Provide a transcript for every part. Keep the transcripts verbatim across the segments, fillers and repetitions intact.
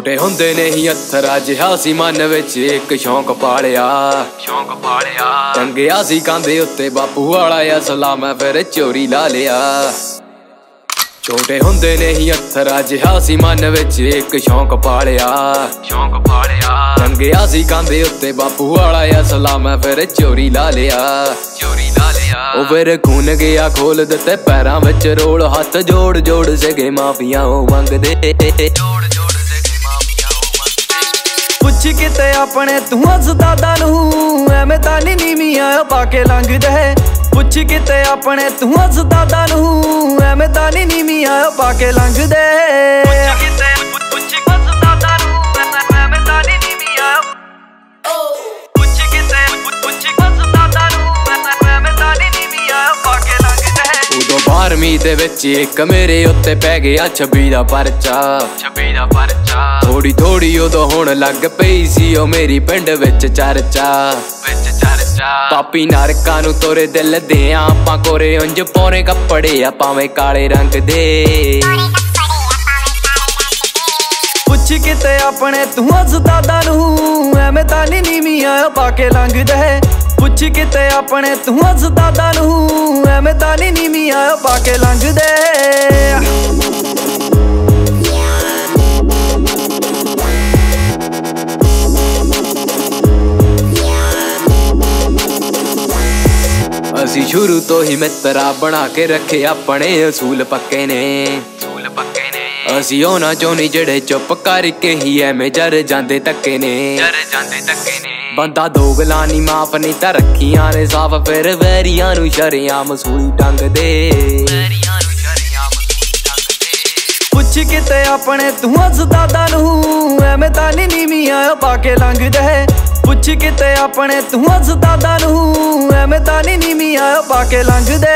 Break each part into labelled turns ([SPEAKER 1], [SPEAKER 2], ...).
[SPEAKER 1] ਛੋਟੇ ਹੁੰਦੇ ਨੇ ਹੀ ਅੱਥਰਾ ਜਿਹਾ ਸੀ ਮਨ ਵਿੱਚ ਇੱਕ ਸ਼ੌਂਕ ਪਾਲਿਆ ਸ਼ੌਂਕ ਪਾਲਿਆ ਟੰਗਿਆ ਸੀ ਕਾਂਦੇ ਉੱਤੇ ਬਾਪੂ ਵਾਲਾ ਅਸਲਾ ਮੈਂ ਫਿਰ ਚੋਰੀ ਲਾ ਲਿਆ। ਛੋਟੇ ਹੁੰਦੇ ਨੇ ਹੀ ਅੱਥਰਾ ਜਿਹਾ ਸੀ ਮਨ ਵਿੱਚ ਇੱਕ ਸ਼ੌਂਕ ਪਾਲਿਆ ਸ਼ੌਂਕ ਪਾਲਿਆ ਟੰਗਿਆ ਸੀ ਕਾਂਦੇ ਉੱਤੇ ਬਾਪੂ ਵਾਲਾ ਅਸਲਾ ਮੈਂ ਫਿਰ ਚੋਰੀ ਲਾ ਲਿਆ ਚੋਰੀ ਲਾ ਲਿਆ। ਉਹ ਫਿਰ ਖੂਨ ਗਿਆ ਖੋਲ ਦਿੱਤੇ ਪੈਰਾਂ ਵਿੱਚ ਰੋਲ ਹੱਥ ਜੋੜ ਜੋੜ ਸੀਗੇ ਮਾਫੀਆਂ ਉਹ ਮੰਗਦੇ ਪੁੱਛ ਕਿਤੇ ਆਪਣੇ ਤੂੰ ਹੱਸਦਾਦਾ ਨੂੰ ਐਵੇਂ ਤਾਂ ਨੀ ਨੀਵੀਆਂ ਪਾ ਕੇ ਲੰਘਦੇ। ਪੁੱਛ ਕਿਤੇ ਆਪਣੇ ਤੂੰ ਹੱਸਦਾਦਾ ਨੂੰ ਐਵੇਂ ਤਾਂ ਨੀ ਨੀਵੀਆਂ ਪਾ ਕੇ ਲੰਘਦੇ। ਪੁੱਛ ਕਿਤੇ ਪੁੱਛ ਹੱਸਦਾਦਾ ਨੂੰ ਐਵੇਂ ਤਾਂ ਨੀ ਨੀਵੀਆਂ ਪੁੱਛ ਕਿਤੇ ਪੁੱਛ ਹੱਸਦਾਦਾ ਨੂੰ ਐਵੇਂ ਤਾਂ ਨੀ ਨੀਵੀਆਂ ਪਾ ਕੇ ਲੰਘਦੇ। ਉਦੋਂ ਬਾਰਵੀਂ ਦੇ ਵਿੱਚ ਇੱਕ ਮੇਰੇ ਉੱਤੇ ਪੈ ਗਿਆ ਛੱਬੀ ਦਾ ਪਰਚਾ ਛੱਬੀ ਦਾ ਪਰਚਾ ਥੋੜੀ ਥੋੜੀ ਉਦੋਂ ਹੁਣ ਲੱਗ ਪਈ ਸੀ ਉਹ ਮੇਰੀ ਪਿੰਡ ਵਿੱਚ ਚਰਚਾ ਵਿੱਚ ਚਰਚਾ। ਪਾਪੀ ਨਰਕਾਂ ਨੂੰ ਤੋਰੇ ਦਿਲ ਦੇ ਆਪਾਂ ਕੋਰੇ ਉਂਝ ਪਾਉਣੇ ਕੱਪੜੇ ਆ ਭਾਵੇਂ ਕਾਲੇ ਰੰਗ ਦੇ। ਪੁੱਛ ਕਿਤੇ ਆਪਣੇ ਤੂੰ ਹੱਸਦਾਦਾ ਨੂੰ ਐਵੇਂ ਤਾਂ ਨੀ ਨੀਵੀਆਂ ਪਾ ਕੇ ਲੰਘਦੇ। ਪੁੱਛ ਕਿਤੇ ਆਪਣੇ ਤੂੰ ਹੱਸਦਾਦਾ ਨੂੰ ਐਵੇਂ ਤਾਂ ਨੀ ਨੀਵੀਆਂ ਪਾ ਕੇ ਲੰਘਦੇ। ਅਸੀਂ ਸ਼ੁਰੂ ਤੋਂ ਹੀ ਮਿੱਤਰਾ ਬਣਾ ਕੇ ਰੱਖੇ ਆਪਣੇ ਅਸੂਲ ਪੱਕੇ ਨੇ ਅਸੂਲ ਪੱਕੇ ਨੇ। ਅਸੀਂ ਉਹਨਾਂ ਚੋਂ ਨੀ ਜਿਹੜੇ ਚੁੱਪ ਕਰਕੇ ਹੀ ਐਵੇਂ ਜਰ ਜਾਂਦੇ ਧੱਕੇ ਨੇ ਜਰ ਜਾਂਦੇ ਧੱਕੇ ਨੇ। ਬੰਦਾ ਦੋਗਲਾ ਨੀ ਮਾਫ ਨਹੀਂ ਤਾਂ ਰੱਖੀਆਂ ਨੇ ਸਾਫ ਫਿਰ ਵੈਰੀਆਂ ਨੂੰ ਸ਼ਰੇਆਮ ਸੂਈ ਟੰਗਦੇ ਵੈਰੀਆਂ ਨੂੰ ਸ਼ਰੇਆਮ ਸੂਈ ਟੰਗਦੇ। ਪੁੱਛ ਕਿਤੇ ਆਪਣੇ ਤੂੰ ਹੱਸਦਾਦਾ ਨੂੰ ਐਵੇਂ ਤਾਂ ਨੀ ਨੀਵੀਆਂ ਪਾ ਕੇ ਲੰਘਦੇ। ਪੁੱਛ ਕਿਤੇ ਆਪਣੇ ਤੂੰ ਹੱਸਦਾਦਾ ਨੂੰ ਐਵੇਂ ਤਾਂ ਨੀ ਨੀਵੀਆਂ ਪਾ ਕੇ ਲੰਘਦੇ।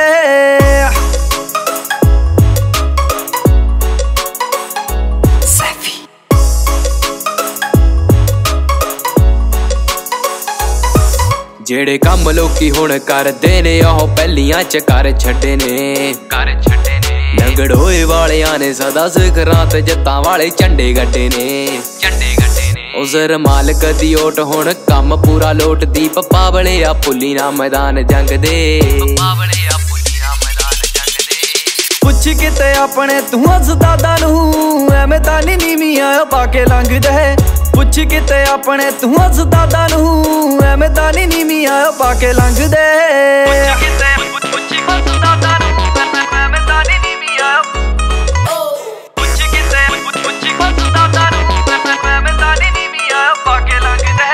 [SPEAKER 1] ਜਿਹੜੇ ਕੰਮ ਲੋਕੀ ਹੁਣ ਕਰਦੇ ਨੇ ਉਹ ਪਹਿਲੀਆਂ ਚ ਕਰ ਛੱਡੇ ਨੇ ਕਰ ਛੱਡੇ ਨੇ। ਲੰਗੜੋਏ ਵਾਲਿਆਂ ਨੇ ਸਦਾ ਸਿਖਰਾਂ ਤੇ ਜੱਤਾਂ ਵਾਲੇ ਝੰਡੇ ਗੱਡੇ ਨੇ ਝੰਡੇ ਗੱਡੇ ਨੇ। ਉਜ਼ਰ ਮਾਲਕ ਦੀ ਓਟ ਹੁਣ ਕੰਮ ਪੂਰਾ ਲੋਟਦੀ ਪੱਪਾ ਵਲੇ ਆ ਪੁੱਲੀ ਨਾ ਮੈਦਾਨ ਜੰਗ ਦੇ ਪੱਪਾ ਵਲੇ ਆ ਪੁੱਲੀ ਨਾ ਮੈਦਾਨ ਜੰਗ ਦੇ। ਪੁੱਛ ਕਿਤੇ ਆਪਣੇ ਤੂੰ ਹੱਸਦਾਦਾ ਨੂੰ ਐਵੇਂ ਤਾਂ ਨੀ ਨੀਵੀਆਂ ਪਾ ਕੇ ਲੰਘਦੇ। ਪੁੱਛ ਕਿਤੇ ਆਪਣੇ ਤੂੰ ਹੱਸਦਾਦਾ ਨੂੰ ਐਵੇਂ ਤਾਂ ਨੀ ਨੀਵੀਆਂ ਪਾ ਕੇ ਲੰਘਦੇ। ਪੁੱਛ ਕਿਤੇ ਪੁੱਛ ਹੱਸਦਾਦਾ ਨੂੰ ਐਵੇਂ ਤਾਂ ਨੀ ਨੀਵੀਆਂ ਪੁੱਛ ਕਿਤੇ ਪੁੱਛ ਹੱਸਦਾਦਾ ਨੂੰ ਐਵੇਂ ਤਾਂ ਨੀ ਨੀਵੀਆਂ ਪਾ ਕੇ ਲੰਘਦੇ।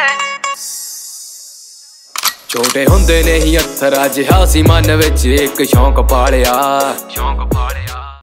[SPEAKER 1] ਛੋਟੇ ਹੁੰਦੇ ਨੇ ਹੀ ਅੱਥਰਾ ਜਿਹਾ ਸੀ ਮਨ ਵਿੱਚ ਇੱਕ ਸ਼ੌਂਕ ਪਾਲਿਆ ਸ਼ੌਂਕ ਪਾਲਿਆ।